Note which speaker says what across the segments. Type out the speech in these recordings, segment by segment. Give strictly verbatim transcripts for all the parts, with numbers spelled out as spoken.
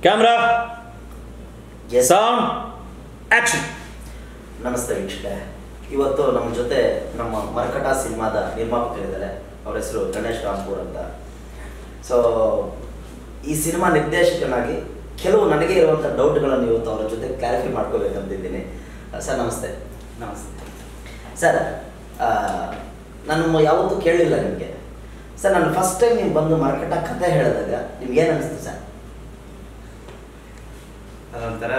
Speaker 1: Camera sound action.
Speaker 2: ನಮಸ್ತೆ ವೀಕ್ಷಕರೇ, ಇವತ್ತು ನಮ್ಮ ಜೊತೆ ನಮ್ಮ ಮರ್ಕಟ ಸಿನಿಮಾದ ನಿರ್ಮಾಪಕರಿದ್ದಾರೆ. ಅವರ ಹೆಸರು ಗಣೇಶ್ ರಾಂಪುರ್ ಅಂತ. ಸೊ ಈ ಸಿನಿಮಾ ನಿರ್ದೇಶಕನಾಗಿ ಕೆಲವು ನನಗೆ ಇರುವಂಥ ಡೌಟ್ಗಳನ್ನು ಇವತ್ತು ಅವರ ಜೊತೆ ಕ್ಲಾರಿಫೈ ಮಾಡ್ಕೋಬೇಕಂತಿದ್ದೀನಿ. ಸರ್ ನಮಸ್ತೆ.
Speaker 3: ನಮಸ್ತೆ
Speaker 2: ಸರ್, ನಾನು ಯಾವತ್ತೂ ಕೇಳಿಲ್ಲ ನಿಮಗೆ. ಸರ್, ನಾನು ಫಸ್ಟ್ ಟೈಮ್ ನೀವು ಬಂದು ಮರ್ಕಟ ಕಥೆ ಹೇಳಿದಾಗ ನಿಮ್ಗೆ ಏನು ಅನಿಸ್ತು ಸರ್?
Speaker 3: ಅದೊಂಥರ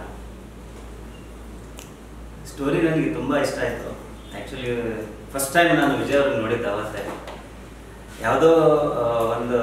Speaker 3: ಸ್ಟೋರಿ ನನಗೆ ತುಂಬ ಇಷ್ಟ ಆಯಿತು. ಆ್ಯಕ್ಚುಲಿ ಫಸ್ಟ್ ಟೈಮ್ ನಾನು ವಿಜಯ್ ಅವ್ರನ್ನ ನೋಡಿದ್ದೆ ಅವತ್ತೇ. ಯಾವುದೋ ಒಂದು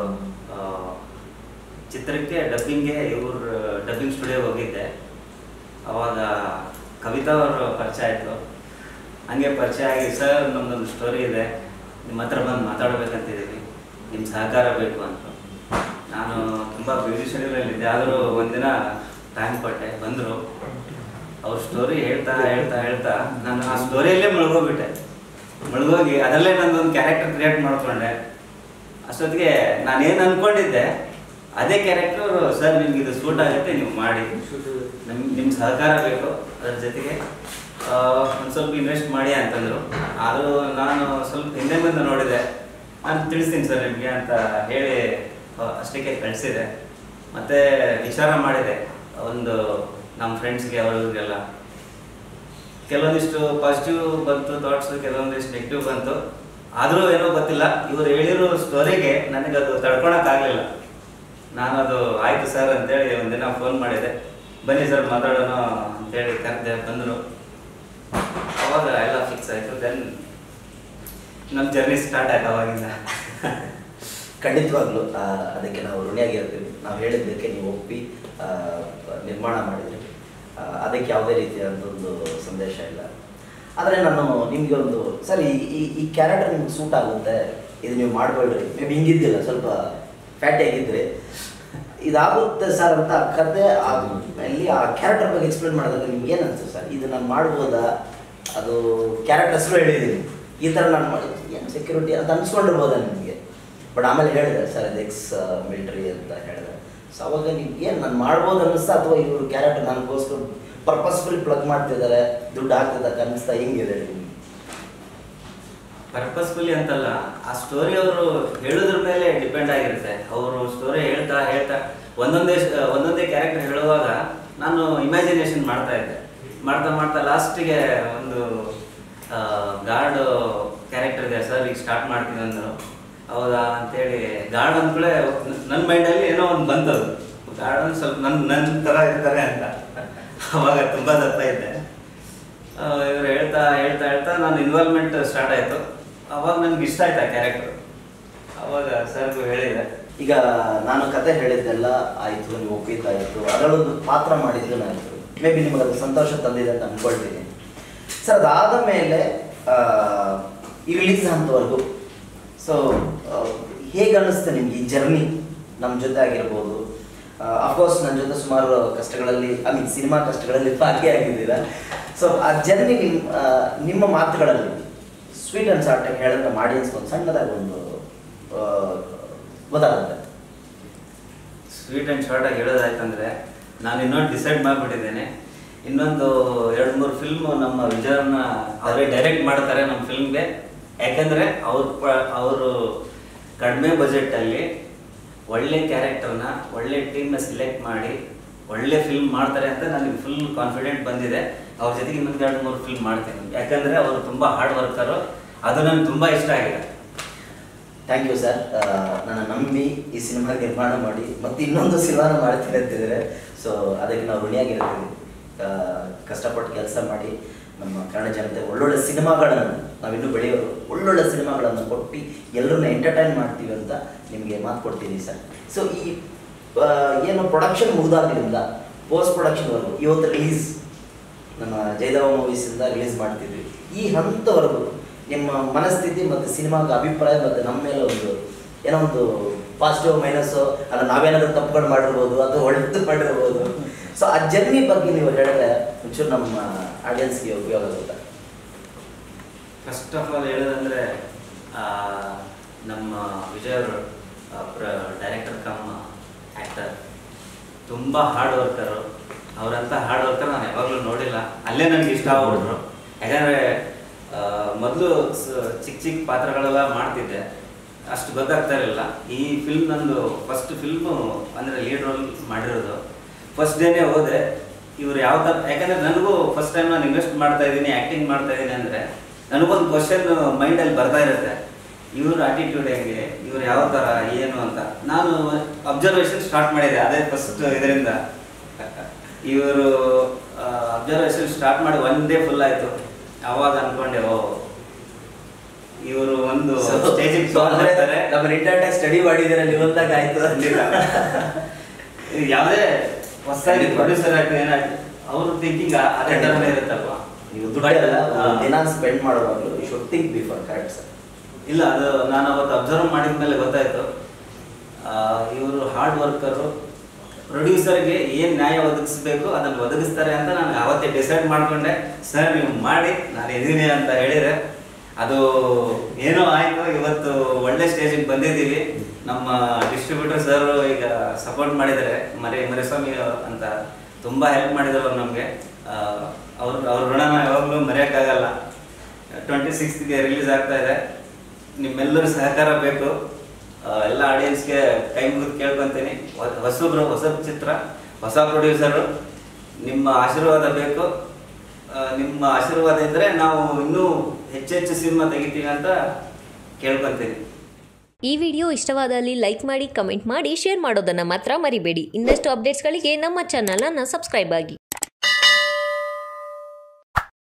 Speaker 3: ಚಿತ್ರಕ್ಕೆ ಡಬ್ಬಿಂಗ್ಗೆ ಇವ್ರ ಡಬ್ಬಿಂಗ್ ಸ್ಟುಡಿಯೋಗೆ ಹೋಗಿದ್ದೆ. ಅವಾಗ ಕವಿತಾ ಅವರು ಪರಿಚಯ ಆಯಿತು. ಹಂಗೆ ಪರಿಚಯ ಆಗಿ, ಸರ್ ನಮ್ಮದೊಂದು ಸ್ಟೋರಿ ಇದೆ, ನಿಮ್ಮ ಹತ್ರ ಬಂದು ಮಾತಾಡಬೇಕಂತಿದ್ದೀವಿ, ನಿಮ್ಮ ಸಹಕಾರ ಬೇಕು ಅಂತ. ನಾನು ತುಂಬ ಬ್ಯುಸಿ ಶೆಡ್ಯೂಲಲ್ಲಿದ್ದೆ, ಆದರೂ ಒಂದಿನ ಟೈಮ್ ಕೊಟ್ಟೆ. ಬಂದರು, ಅವ್ರ ಸ್ಟೋರಿ ಹೇಳ್ತಾ ಹೇಳ್ತಾ ಹೇಳ್ತಾ ನಾನು ಆ ಸ್ಟೋರಿಯಲ್ಲೇ ಮುಳುಗೋಗ್ಬಿಟ್ಟೆ. ಮುಳುಗೋಗಿ ಅದರಲ್ಲೇ ನಂದೊಂದು ಕ್ಯಾರೆಕ್ಟರ್ ಕ್ರಿಯೇಟ್ ಮಾಡ್ಕೊಂಡೆ. ಅಷ್ಟೊತ್ತಿಗೆ ನಾನೇನು ಅಂದ್ಕೊಂಡಿದ್ದೆ ಅದೇ ಕ್ಯಾರೆಕ್ಟರ್. ಸರ್, ನಿಮ್ಗೆ ಇದು ಸೂಟ್ ಆಗುತ್ತೆ, ನೀವು ಮಾಡಿ, ನಮ್ ನಿಮ್ಮ ಸಹಕಾರ ಬೇಕು, ಅದ್ರ ಜೊತೆಗೆ ಒಂದು ಸ್ವಲ್ಪ ಇನ್ವೆಸ್ಟ್ ಮಾಡಿ ಅಂತಂದರು. ಆದರೂ ನಾನು ಸ್ವಲ್ಪ ಹಿಂದೆ ಮುಂದೆ ನೋಡಿದೆ. ನಾನು ತಿಳಿಸ್ತೀನಿ ಸರ್ ನಿಮಗೆ ಅಂತ ಹೇಳಿ ಅಷ್ಟಕ್ಕೆ ಕಳಿಸಿದೆ. ಮತ್ತು ವಿಚಾರ ಮಾಡಿದೆ, ಒಂದು ನಮ್ಮ ಫ್ರೆಂಡ್ಸ್ಗೆ ಅವ್ರಿಗೆಲ್ಲ ಕೆಲವೊಂದಿಷ್ಟು ಪಾಸಿಟಿವ್ ಬಂತು ಥಾಟ್ಸು, ಕೆಲವೊಂದಿಷ್ಟು ನೆಗೆಟಿವ್ ಬಂತು. ಆದರೂ ಏನೋ ಗೊತ್ತಿಲ್ಲ, ಇವರು ಹೇಳಿರೋ ಸ್ಟೋರಿಗೆ ನನಗದು ತಡ್ಕೊಳಕ್ಕಾಗಲಿಲ್ಲ. ನಾನು ಅದು ಆಯಿತು ಸರ್ ಅಂತೇಳಿ ಒಂದಿನ ಫೋನ್ ಮಾಡಿದೆ, ಬನ್ನಿ ಸರ್ ಮಾತಾಡೋಣ ಅಂತೇಳಿ ಕರೆದೆ. ಬಂದರು, ಅವಾಗ ಎಲ್ಲ ಫಿಕ್ಸ್ ಆಯಿತು. ದೆನ್ ನಮ್ಮ ಜರ್ನಿ ಸ್ಟಾರ್ಟ್ ಆಯ್ತು ಅವಾಗಿಂದ.
Speaker 2: ಖಂಡಿತವಾಗ್ಲೂ ಅದಕ್ಕೆ ನಾವು ಋಣಿಯಾಗಿರ್ತೀವಿ. ನಾವು ಹೇಳಿದ್ದಕ್ಕೆ ನೀವು ಒಪ್ಪಿ ನಿರ್ಮಾಣ ಮಾಡಿದ್ರಿ. ಅದಕ್ಕೆ ಯಾವುದೇ ರೀತಿಯಾದ ಒಂದು ಸಂದೇಶ ಇಲ್ಲ. ಆದರೆ ನಾನು ನಿಮಗೆ ಒಂದು ಸರ್, ಈ ಈ ಕ್ಯಾರೆಕ್ಟರ್ ನಿಮ್ಗೆ ಸೂಟ್ ಆಗುತ್ತೆ, ಇದು ನೀವು ಮಾಡಬೇಡ್ರಿ, ಮೇ ಬಿ ಹಿಂಗಿದ್ದಿಲ್ಲ, ಸ್ವಲ್ಪ ಫ್ಯಾಟಿ ಆಗಿದ್ರಿ, ಇದಾಗುತ್ತೆ ಸರ್ ಅಂತ ಕತೆ ಅಲ್ಲಿ ಆ ಕ್ಯಾರೆಕ್ಟರ್ ಬಗ್ಗೆ ಎಕ್ಸ್ಪ್ಲೇನ್ ಮಾಡಿದಾಗ ನಿಮ್ಗೆ ಏನು ಅನಿಸ್ತು ಸರ್? ಇದು ನಾನು ಮಾಡ್ಬೋದಾ? ಅದು ಕ್ಯಾರೆಕ್ಟರ್ ಹೆಸರು ಹೇಳಿದ್ದೀನಿ, ಈ ಥರ ನಾನು ಮಾಡಿ ಏನು ಸೆಕ್ಯೂರಿಟಿ ಅಂತ ಅನ್ಸ್ಕೊಂಡಿರ್ಬೋದಾ ನಿಮಗೆ? ಬಟ್ ಆಮೇಲೆ ಹೇಳಿದೆ ಸರ್ ಇದು ಎಕ್ಸ್ ಮಿಲಿಟರಿ ಅಂತ ಹೇಳಿದೆ. ಸೊ ಅವಾಗ ನಿಮ್ಗೆ ಏನು ನಾನು ಮಾಡ್ಬೋದು ಅನ್ನಿಸ್ತಾ, ಅಥವಾ ಇವರು ಕ್ಯಾರೆಕ್ಟರ್ ನನಗೋಸ್ಕರ ಪರ್ಪಸ್ಫುಲ್ ಪ್ಲಗ್ ಮಾಡ್ತಿದ್ದಾರೆ, ದುಡ್ಡು ಹಾಕ್ತಿದ್ದಕ್ಕೆ ಅನ್ನಿಸ್ತಾ, ಹಿಂಗಿದೆ ನಿಮ್ಗೆ?
Speaker 3: ಪರ್ಪಸ್ಫುಲಿ ಅಂತಲ್ಲ, ಆ ಸ್ಟೋರಿ ಅವರು ಹೇಳೋದ್ರ ಮೇಲೆ ಡಿಪೆಂಡ್ ಆಗಿರುತ್ತೆ. ಅವರು ಸ್ಟೋರಿ ಹೇಳ್ತಾ ಹೇಳ್ತಾ ಒಂದೊಂದೇ ಒಂದೊಂದೇ ಕ್ಯಾರೆಕ್ಟರ್ ಹೇಳುವಾಗ ನಾನು ಇಮ್ಯಾಜಿನೇಷನ್ ಮಾಡ್ತಾ ಇದ್ದೆ. ಮಾಡ್ತಾ ಮಾಡ್ತಾ ಲಾಸ್ಟಿಗೆ ಒಂದು ಗಾರ್ಡ್ ಕ್ಯಾರೆಕ್ಟರ್ ಇದೆ ಸರ್, ಈಗ ಸ್ಟಾರ್ಟ್ ಮಾಡ್ತೀನಿ ಅಂದರು. ಹೌದಾ ಅಂತೇಳಿ ಗಾರ್ಡ್ ಅಂದ್ಕೂಳೆ ನನ್ನ ಮೈಂಡಲ್ಲಿ ಏನೋ ಒಂದು ಬಂತದು, ಗಾರ್ಡ್ ಒಂದು ಸ್ವಲ್ಪ ನನ್ನ ನನ್ನ ಥರ ಇರ್ತಾರೆ ಅಂತ. ಅವಾಗ ತುಂಬ ದಪ್ಪ ಇದ್ದೆ. ಇವರು ಹೇಳ್ತಾ ಹೇಳ್ತಾ ಹೇಳ್ತಾ ನಾನು ಇನ್ವಾಲ್ವ್ಮೆಂಟ್ ಸ್ಟಾರ್ಟ್ ಆಯಿತು. ಅವಾಗ ನನಗೆ ಇಷ್ಟ ಆಯ್ತು ಆ ಕ್ಯಾರೆಕ್ಟರ್. ಅವಾಗ ಸರ್ಗೂ ಹೇಳಿದೆ.
Speaker 2: ಈಗ ನಾನು ಕತೆ ಹೇಳಿದ್ದೆಲ್ಲ ಆಯಿತು, ನೀವು ಒಪ್ಪಿದ್ದಾಯಿತು, ಅದರಲ್ಲೊಂದು ಪಾತ್ರ ಮಾಡಿದ್ದು ನಾನು ಮೇ ಬಿ ನಿಮಗೆ ಅದು ಸಂತೋಷ ತಂದಿದೆ ಅಂತ ಅಂದ್ಕೊಳ್ತೀನಿ ಸರ್. ಅದಾದ ಮೇಲೆ ಈ ರಿಲೀಸ್ ಹಂತವರೆಗೂ ಸೊ ಹೇಗೆ ಅನ್ನಿಸ್ತೆ ನಿಮ್ಗೆ ಈ ಜರ್ನಿ ನಮ್ಮ ಜೊತೆ ಆಗಿರ್ಬೋದು? ಅಫ್ಕೋರ್ಸ್ ನನ್ನ ಜೊತೆ ಸುಮಾರು ಕಷ್ಟಗಳಲ್ಲಿ, ಐ ಮೀನ್ ಸಿನಿಮಾ ಕಷ್ಟಗಳಲ್ಲಿ ಭಾಗಿಯಾಗಿದ್ದೀರ. ಸೊ ಆ ಜರ್ನಿ ನಿಮ್ಮ ನಿಮ್ಮ ಮಾತುಗಳಲ್ಲಿ ಸ್ವೀಟ್ ಆ್ಯಂಡ್ ಸಾರ್ಟಾಗಿ ಹೇಳಿದ್ರೆ ನಮ್ಮ ಆಡಿಯನ್ಸ್ಗೆ ಒಂದು ಸಣ್ಣದಾಗಿ ಒಂದು ಗೊತ್ತಾಗುತ್ತೆ.
Speaker 3: ಸ್ವೀಟ್ ಆ್ಯಂಡ್ ಶಾರ್ಟಾಗಿ ಹೇಳೋದಾಯ್ತಂದರೆ, ನಾನು ಇನ್ನೊಂದು ಡಿಸೈಡ್ ಮಾಡಿಬಿಟ್ಟಿದ್ದೇನೆ. ಇನ್ನೊಂದು ಎರಡು ಮೂರು ಫಿಲ್ಮ್ ನಮ್ಮ ವಿಜಯನ ಅವರೇ ಡೈರೆಕ್ಟ್ ಮಾಡ್ತಾರೆ ನಮ್ಮ ಫಿಲ್ಮ್ಗೆ. ಯಾಕೆಂದರೆ ಅವ್ರ ಅವರು ಕಡಿಮೆ ಬಜೆಟಲ್ಲಿ ಒಳ್ಳೆ ಕ್ಯಾರೆಕ್ಟರ್ನ ಒಳ್ಳೆ ಟೀಮ್ನ ಸಿಲೆಕ್ಟ್ ಮಾಡಿ ಒಳ್ಳೆ ಫಿಲ್ಮ್ ಮಾಡ್ತಾರೆ ಅಂತ ನನಗೆ ಫುಲ್ ಕಾನ್ಫಿಡೆಂಟ್ ಬಂದಿದೆ. ಅವ್ರ ಜೊತೆಗೆ ಇನ್ನೊಂದು ಎರಡು ಮೂರು ಫಿಲ್ಮ್ ಮಾಡ್ತೀನಿ. ಯಾಕಂದರೆ ಅವರು ತುಂಬ ಹಾರ್ಡ್ ವರ್ಕರು, ಅದು ನನಗೆ ತುಂಬ ಇಷ್ಟ ಆಗಿದೆ.
Speaker 2: Thank you sir. ನನ್ನ ನಂಬಿ ಈ ಸಿನಿಮಾ ನಿರ್ಮಾಣ ಮಾಡಿ ಮತ್ತು ಇನ್ನೊಂದು ಸಿನಿಮಾನ ಮಾಡ್ತೀನಿ ಅಂತಿದ್ದಾರೆ. ಸೊ ಅದಕ್ಕೆ ನಾವು ಋಣಿಯಾಗಿರ್ತೀವಿ. ಕಷ್ಟಪಟ್ಟು ಕೆಲಸ ಮಾಡಿ ನಮ್ಮ ಕನ್ನಡ ಜನತೆ ಒಳ್ಳೊಳ್ಳೆ ಸಿನಿಮಾಗಳನ್ನು, ನಾವಿನ್ನೂ ಬೆಳೆಯೋರು, ಒಳ್ಳೊಳ್ಳೆ ಸಿನಿಮಾಗಳನ್ನು ಕೊಟ್ಟು ಎಲ್ಲರನ್ನ ಎಂಟರ್ಟೈನ್ ಮಾಡ್ತೀವಿ ಅಂತ ನಿಮಗೆ ಮಾತು ಕೊಡ್ತೀನಿ ಸರ್. ಸೊ ಈ ಏನು ಪ್ರೊಡಕ್ಷನ್ ಮುಗಿದಾಗಲಿಂದ ಪೋಸ್ಟ್ ಪ್ರೊಡಕ್ಷನ್ವರೆಗೂ ಇವತ್ತು ರಿಲೀಸ್ ನಮ್ಮ ಜಯದೇವ ಮೂವೀಸಿಂದ ರಿಲೀಸ್ ಮಾಡ್ತಿದ್ವಿ, ಈ ಹಂತವರೆಗೂ ನಿಮ್ಮ ಮನಸ್ಥಿತಿ ಮತ್ತು ಸಿನಿಮಾದ ಅಭಿಪ್ರಾಯ ಮತ್ತು ನಮ್ಮ ಮೇಲೆ ಒಂದು ಏನೋ ಒಂದು ಪಾಸಿಟಿವ್ ಮೈನಸ್ಸು, ಅಲ್ಲ ನಾವೇನಾದರೂ ತಪ್ಪುಗಳು ಮಾಡಿರ್ಬೋದು ಅಥವಾ ಒಳ್ಳೆದು ಮಾಡಿರ್ಬೋದು. ಸೊ ಆ ಜರ್ನಿ ಬಗ್ಗೆ ನೀವು ಹೇಳಿದ್ರೆ ಒಂಚೂರು ನಮ್ಮ ಆಡಿಯನ್ಸ್ಗೆ ಉಪಯೋಗ ಆಗುತ್ತೆ.
Speaker 3: ಫಸ್ಟ್ ಆಫ್ ಆಲ್ ಹೇಳೋದಂದರೆ, ನಮ್ಮ ವಿಜಯ್ ಅವರು ಡೈರೆಕ್ಟರ್ ಕಮ್ ಆ್ಯಕ್ಟರ್, ತುಂಬ ಹಾರ್ಡ್ ವರ್ಕರು. ಅವರಂಥ ಹಾರ್ಡ್ ವರ್ಕರ್ ನಾನು ಯಾವಾಗಲೂ ನೋಡಿಲ್ಲ. ಅಲ್ಲೇ ನನಗೆ ಇಷ್ಟ ಆಗ್ಬಿಟ್ರು. ಯಾಕಂದರೆ ಮೊದಲು ಚಿಕ್ಕ ಚಿಕ್ಕ ಪಾತ್ರಗಳೆಲ್ಲ ಮಾಡ್ತಿದ್ದೆ, ಅಷ್ಟು ಗೊತ್ತಾಗ್ತಾ ಇರಲಿಲ್ಲ. ಈ ಫಿಲ್ಮ್ ನಂದು ಫಸ್ಟ್ ಫಿಲ್ಮು ಅಂದರೆ ಲೀಡ್ ರೋಲ್ ಮಾಡಿರೋದು. ಫಸ್ಟ್ ಡೇನೇ ಹೋದೆ, ಇವ್ರು ಯಾವ ಥರ, ಯಾಕಂದರೆ ನನಗೂ ಫಸ್ಟ್ ಟೈಮ್ ನಾನು ಇನ್ವೆಸ್ಟ್ ಮಾಡ್ತಾ ಇದ್ದೀನಿ, ಆ್ಯಕ್ಟಿಂಗ್ ಮಾಡ್ತಾ ಇದ್ದೀನಿ ಅಂದರೆ ನನಗೊಂದು ಕ್ವಶನ್ ಮೈಂಡಲ್ಲಿ ಬರ್ತಾ ಇರುತ್ತೆ, ಇವ್ರ ಆಟಿಟ್ಯೂಡ್ ಹೆಂಗೆ, ಇವ್ರು ಯಾವ ಥರ ಏನು ಅಂತ. ನಾನು ಅಬ್ಸರ್ವೇಷನ್ ಸ್ಟಾರ್ಟ್ ಮಾಡಿದೆ ಅದೇ ಫಸ್ಟ್ ಇದರಿಂದ. ಇವರು ಅಬ್ಸರ್ವೇಷನ್ ಸ್ಟಾರ್ಟ್ ಮಾಡಿ ಒನ್ ಡೇ ಫುಲ್ ಆಯಿತು. ಆವಾಗ ಅಂದ್ಕೊಂಡೆ, ಓ ಇವರು ಒಂದು ಸ್ಟೇಜಿಗೆ ಬರ್ತಾರೆ,
Speaker 2: ನಮ್ಮ ರಿಟರ್ನ್ ಸ್ಟಡಿ ಮಾಡಿದ್ದೀರ ನೀವಂದಾಗ ಆಯ್ತು ಅಂತಿಲ್ಲ.
Speaker 3: ಯಾವುದೇ ಹೊಸದಾಗಿ ಪ್ರೊಡ್ಯೂಸರ್ ಆಗಿ ಏನಾಯ್ತು ಅವ್ರ ಥಿಂಕಿಂಗ್ ಅದೇ ಥರನೇ ಇರುತ್ತಲ್ವಾ.
Speaker 2: ನೀವು ದುಡ್ಡೆಲ್ಲ ದಿನ ಸ್ಪೆಂಡ್ ಮಾಡುವಾಗಲೂ you should think before, correct sir?
Speaker 3: ಇಲ್ಲ, ಅದು ನಾನು ಅವತ್ತು ಅಬ್ಸರ್ವ್ ಮಾಡಿದ ಮೇಲೆ ಗೊತ್ತಾಯಿತು, ಇವರು ಹಾರ್ಡ್ ವರ್ಕರು. ಪ್ರೊಡ್ಯೂಸರ್ಗೆ ಏನು ನ್ಯಾಯ ಒದಗಿಸ್ಬೇಕು ಅದನ್ನು ಒದಗಿಸ್ತಾರೆ ಅಂತ ನಾನು ಅವತ್ತೇ ಡಿಸೈಡ್ ಮಾಡಿಕೊಂಡೆ. ಸರ್ ನೀವು ಮಾಡಿ, ನಾನು ಇದ್ದೀನಿ ಅಂತ ಹೇಳಿದರೆ ಅದು ಏನೋ ಆಯಿತು. ಇವತ್ತು ಒಳ್ಳೆ ಸ್ಟೇಜಿಗೆ ಬಂದಿದ್ದೀವಿ. ನಮ್ಮ ಡಿಸ್ಟ್ರಿಬ್ಯೂಟರ್ ಸರ್ ಈಗ ಸಪೋರ್ಟ್ ಮಾಡಿದ್ದಾರೆ, ಮರಿ ಮರಿಸ್ವಾಮಿ ಅಂತ ತುಂಬ ಹೆಲ್ಪ್ ಮಾಡಿದ್ರು ಅವ್ರು ನಮಗೆ. ಅವ್ರ ಅವ್ರ ಋಣನ ಯಾವಾಗಲೂ ಮರೆಯೋಕ್ಕಾಗಲ್ಲ. ಟ್ವೆಂಟಿ ಸಿಕ್ಸ್ತ್ಗೆ ರಿಲೀಸ್ ಆಗ್ತಾ ಇದೆ, ನಿಮ್ಮೆಲ್ಲರ ಸಹಕಾರ ಬೇಕು. ಎಲ್ಲ ಆಡಿಯನ್ಸ್ಗೆ ಕೈ ಮುಗಿದು ಕೇಳ್ಕೊತೀನಿ. ಹೊಸಬ್ರು, ಹೊಸ ಚಿತ್ರ, ಹೊಸ ಪ್ರೊಡ್ಯೂಸರು, ನಿಮ್ಮ ಆಶೀರ್ವಾದ ಬೇಕು. ನಿಮ್ಮ ಆಶೀರ್ವಾದ ಇದ್ದರೆ ನಾವು ಇನ್ನೂ ಹೆಚ್ಚೆಚ್ಚು ಸಿನಿಮಾ ತೆಗಿತೀವಿ ಅಂತ ಕೇಳ್ಕೊತೀನಿ.
Speaker 1: ಈ ವಿಡಿಯೋ ಇಷ್ಟವಾದಲ್ಲಿ ಲೈಕ್ ಮಾಡಿ, ಕಮೆಂಟ್ ಮಾಡಿ, ಶೇರ್ ಮಾಡೋದನ್ನು ಮಾತ್ರ ಮರಿಬೇಡಿ. ಇನ್ನಷ್ಟು ಅಪ್ಡೇಟ್ಸ್ಗಳಿಗೆ ನಮ್ಮ ಚಾನಲನ್ನು ಸಬ್ಸ್ಕ್ರೈಬ್ ಆಗಿ.